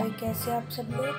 भाई कैसे आप सब लोग?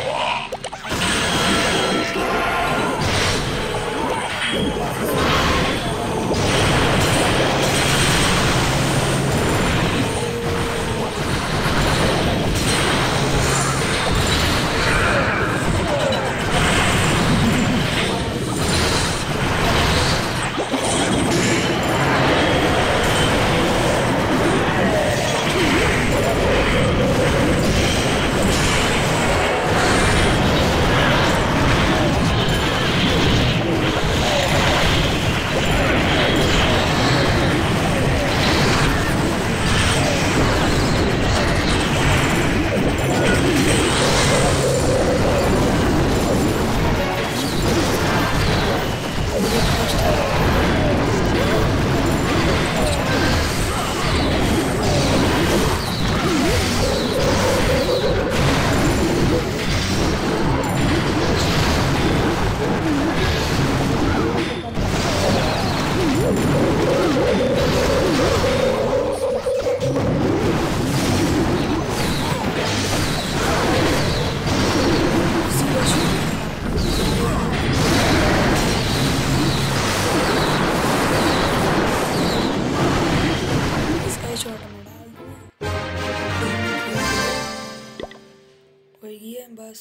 वही है बस,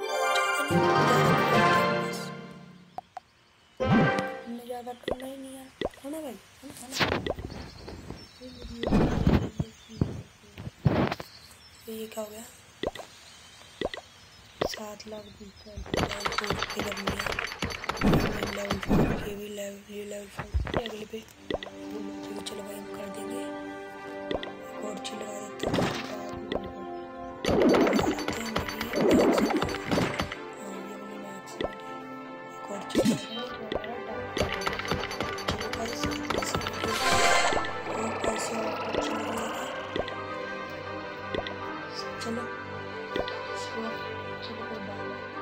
ज़्यादा करना ही नहीं है, है ना भाई? ये क्या हो गया? 7 लाख अगले पे। चलो भाई हम कर देंगे, एक और चीज लगा देते हैं। चलो चलो